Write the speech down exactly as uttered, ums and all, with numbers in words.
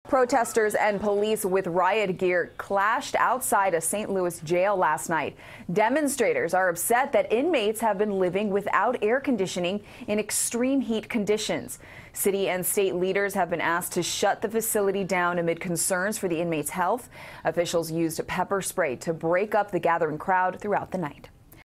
Protesters and police with riot gear clashed outside a Saint Louis jail last night. Demonstrators are upset that inmates have been living without air conditioning in extreme heat conditions. City and state leaders have been asked to shut the facility down amid concerns for the inmates' health. Officials used pepper spray to break up the gathering crowd throughout the night.